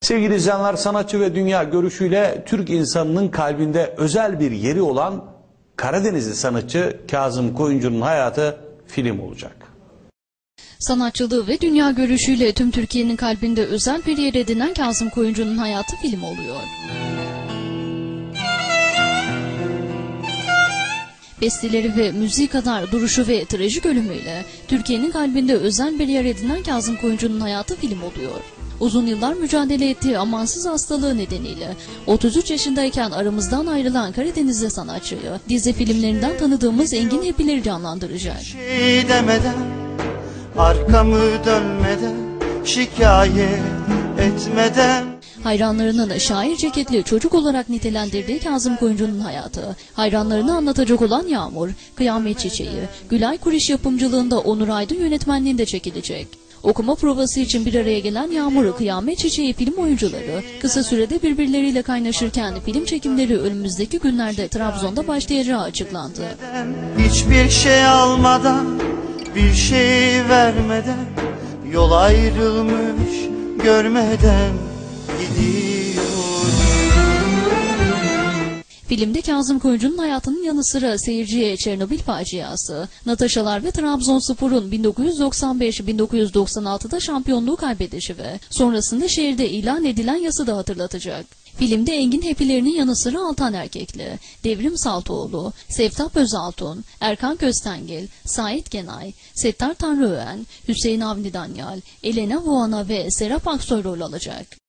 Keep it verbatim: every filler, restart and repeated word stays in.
Sevgili izleyenler, sanatçı ve dünya görüşüyle Türk insanının kalbinde özel bir yeri olan Karadenizli sanatçı Kazım Koyuncu'nun hayatı film olacak. Sanatçılığı ve dünya görüşüyle tüm Türkiye'nin kalbinde özel bir yer edinen Kazım Koyuncu'nun hayatı film oluyor. Besteleri ve müziği kadar duruşu ve trajik ölümüyle Türkiye'nin kalbinde özel bir yer edinen Kazım Koyuncu'nun hayatı film oluyor. Uzun yıllar mücadele ettiği amansız hastalığı nedeniyle otuz üç yaşındayken aramızdan ayrılan Karadenizli sanatçıyı dizi filmlerinden tanıdığımız Engin Hepileri canlandıracak. Şey demeden, arkamı dönmeden, şikayet etmeden. Hayranlarının şair ceketli çocuk olarak nitelendirdiği Kazım Koyuncu'nun hayatı, hayranlarını anlatacak olan Yağmur, Kıyamet Çiçeği, Gülay Kuriş yapımcılığında Onur Aydın yönetmenliğinde çekilecek. Okuma provası için bir araya gelen Yağmur, Kıyamet Çiçeği film oyuncuları kısa sürede birbirleriyle kaynaşırken film çekimleri önümüzdeki günlerde Trabzon'da başlayacağı açıklandı. Hiçbir şey almadan, bir şey vermeden, yol ayrılmış görmeden gidiyor. Filmde Kazım Koyuncu'nun hayatının yanı sıra seyirciye Çernobil faciası, Nataşalar ve Trabzonspor'un bin dokuz yüz doksan beş bin dokuz yüz doksan altıda şampiyonluğu kaybedişi ve sonrasında şehirde ilan edilen yası da hatırlatacak. Filmde Engin Hepilerinin yanı sıra Altan Erkekli, Devrim Saltoğlu, Sevtap Özaltun, Erkan Köstengil, Sait Genay, Settar Tanrıöğen, Hüseyin Avni Danyal, Elena Vuana ve Serap Aksoy rol alacak.